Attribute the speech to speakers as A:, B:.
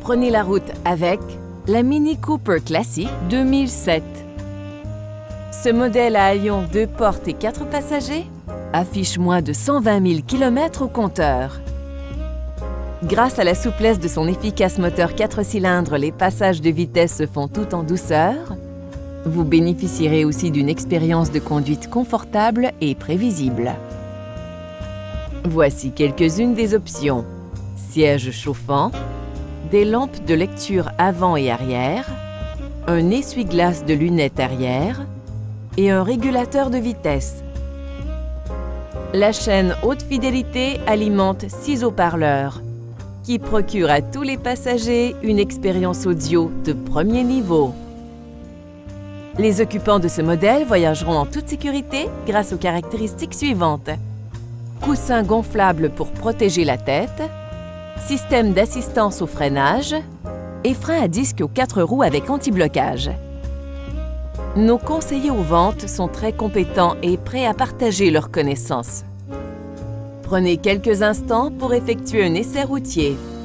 A: Prenez la route avec la Mini Cooper Classic 2007. Ce modèle à allyon 2 portes et 4 passagers affiche moins de 120 000 km au compteur. Grâce à la souplesse de son efficace moteur 4 cylindres, les passages de vitesse se font tout en douceur. Vous bénéficierez aussi d'une expérience de conduite confortable et prévisible. Voici quelques-unes des options. Siège chauffant, des lampes de lecture avant et arrière, un essuie-glace de lunettes arrière et un régulateur de vitesse. La chaîne haute fidélité alimente 6 haut-parleurs qui procurent à tous les passagers une expérience audio de premier niveau. Les occupants de ce modèle voyageront en toute sécurité grâce aux caractéristiques suivantes. Coussin gonflable pour protéger la tête, système d'assistance au freinage et frein à disque aux 4 roues avec anti-blocage. Nos conseillers aux ventes sont très compétents et prêts à partager leurs connaissances. Prenez quelques instants pour effectuer un essai routier.